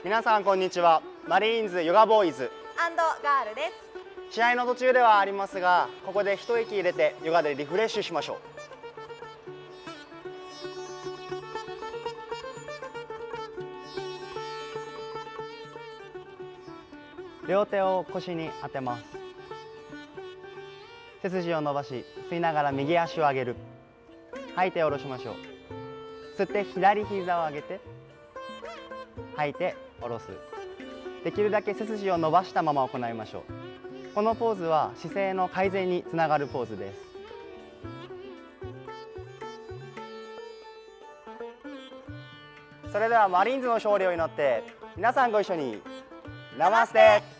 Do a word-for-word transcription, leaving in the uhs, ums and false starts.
皆さんこんにちは。マリーンズヨガボーイズアンドガールです。 試合の途中ではありますが、ここで一息入れてヨガでリフレッシュしましょう。両手を腰に当てます。背筋を伸ばし、吸いながら右足を上げる。吐いて下ろしましょう。吸って左膝を上げて、吐いて下ろす。できるだけ背筋を伸ばしたまま行いましょう。このポーズは姿勢の改善につながるポーズです。それではマリーンズの勝利を祈って、皆さんご一緒にナマステ。